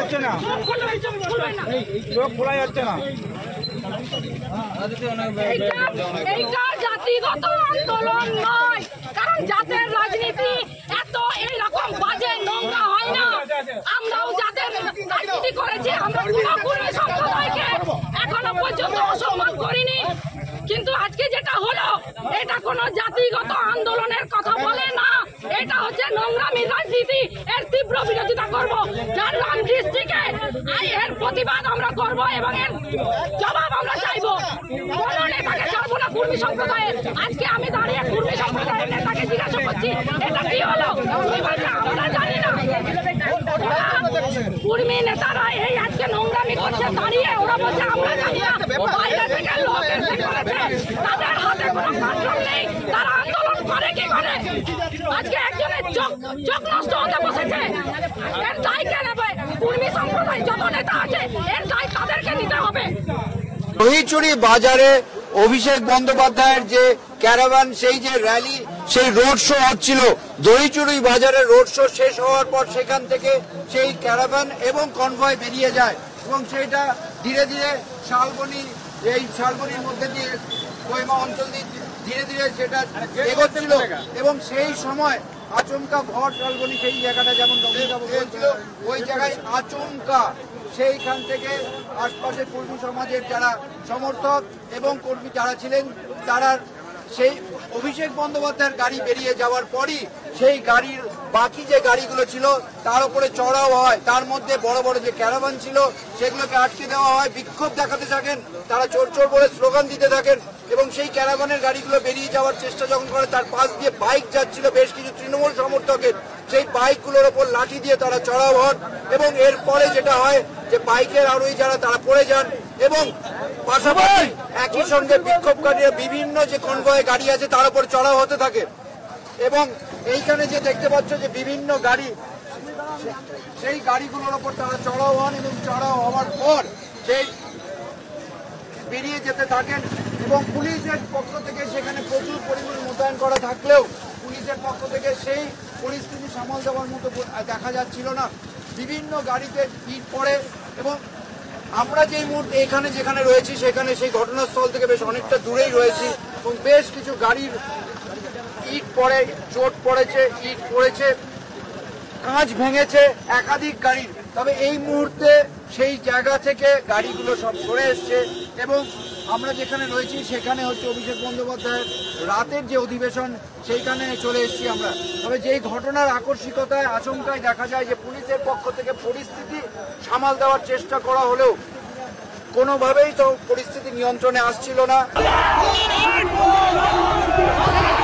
যাচ্ছে না, চোখ খোলা যাচ্ছে না। এইটা জাতিগত আন্দোলন নয়, কারণ জাতের রাজনীতি এত এইরকম বাজে নোংরা হয় না। আমরাও জাতের রাজনীতি করেছি, আমরা পুরোপুরি সম্প্রদায়কে এখনো পর্যন্ত অসম্মান করিনি, কিন্তু আজকে যেটা হলো এটা কোনো জাতিগত আন্দোলনের কথা বলে না, এটা হচ্ছে নোংরামি রাজনীতি। এর তীব্র বিরোধিতা করব। ঝাড়গ্রাম ডিস্ট্রিক্টে এর প্রতিবাদ আমরা করব এবং এর জবাব আমরা চাইবো। কোনো নেতাকে ছাড়বো না কুর্মী সম্প্রদায়ের। আজকে আমি দাঁড়িয়ে কুর্মী সম্প্রদায়ের নেতাকে জিজ্ঞাসা করছি এটা কি হলো, আমরা জানি না। কুর্মী নেতারা এই আজকে নোংরামি করছে দাঁড়িয়ে, ওরা বলছে আমরা জানি না। বাইরে থেকে লোক এসে করেছে, তাদের হাতে কোনো কন্ট্রোল নেই, তারা আন্দোলন করে কি করে। আজকে একজনের চোখ নষ্ট হতে বসেছে, এর দায় কে নেবে? কুর্মী সম্প্রদায় যত নেতা আছে এর দায় তাদেরকে নিতে হবে। দহিচুরি বাজারে অভিষেক বন্দ্যোপাধ্যায়ের যে ক্যারাভান, সেই যে র্যালি, সেই রোড শো হচ্ছিল, দহিচুরি বাজারে রোড শো শেষ হওয়ার পর সেখান থেকে সেই ক্যারাভান এবং কনভয় বেরিয়ে যায় এবং সেইটা ধীরে ধীরে শালবনির মধ্যে দিয়ে কোহিমা অঞ্চল দিয়ে ধীরে ধীরে সেটা এগোচ্ছিল এবং সেই সময় আচমকা ভর শালবনি, সেই জায়গাটা যেমন বলছিল, ওই জায়গায় আচমকা সেইখান থেকে আশপাশের কর্মী সমাজের যারা সমর্থক এবং কর্মী যারা ছিলেন, তারা সেই অভিষেক বন্দ্যোপাধ্যায়ের গাড়ি বেরিয়ে যাওয়ার পরই সেই গাড়ির বাকি যে গাড়িগুলো ছিল তার উপরে চড়াও হয়। তার মধ্যে বড় বড় যে ক্যারাভান ছিল সেগুলোকে আটকে দেওয়া হয়, বিক্ষোভ দেখাতে থাকেন, তারা চোর চোর বলে স্লোগান দিতে থাকেন এবং সেই ক্যারাভানের গাড়িগুলো বেরিয়ে যাওয়ার চেষ্টা যখন করে, তার পাশ দিয়ে বাইক যাচ্ছিল বেশ কিছু তৃণমূল সমর্থকের, সেই বাইকগুলোর ওপর লাঠি দিয়ে তারা চড়াও হন এবং এরপরে যেটা হয় যে বাইকের আরোহী যারা তারা পড়ে যান এবং পাশাপাশি একই সঙ্গে বিক্ষোভকারীরা বিভিন্ন যে কনভয় গাড়ি আছে তার উপর চড়াও হতে থাকে এবং এইখানে যে দেখতে পাচ্ছ যে বিভিন্ন গাড়ি, সেই গাড়িগুলোর ওপর তারা চড়াও হন এবং চড়াও হওয়ার পর সেই বেরিয়ে যেতে থাকেন এবং পুলিশের পক্ষ থেকে সেখানে প্রচুর পরিমাণ মোতায়েন করা থাকলেও পুলিশের পক্ষ থেকে সেই পরিস্থিতি সামাল দেওয়ার মতো দেখা যাচ্ছিল না। বিভিন্ন গাড়িতে ইট পড়ে এবং আমরা যেই মুহূর্তে এখানে যেখানে রয়েছি সেখানে সেই ঘটনাস্থল থেকে বেশ অনেকটা দূরেই রয়েছি এবং বেশ কিছু গাড়ির ইট পড়ে, চোট পড়েছে, ইট পড়েছে, কাঁচ ভেঙেছে একাধিক গাড়ির। তবে এই মুহূর্তে সেই জায়গা থেকে গাড়িগুলো সব সরে এসছে এবং আমরা যেখানে রয়েছি সেখানে হচ্ছে অভিষেক বন্দ্যোপাধ্যায়ের রাতের যে অধিবেশন, সেইখানে চলে এসেছি আমরা। তবে যেই ঘটনার আকস্মিকতায় আচমকায় দেখা যায় যে পুলিশের পক্ষ থেকে পরিস্থিতি সামাল দেওয়ার চেষ্টা করা হলেও কোনোভাবেই তো পরিস্থিতি নিয়ন্ত্রণে আসছিল না।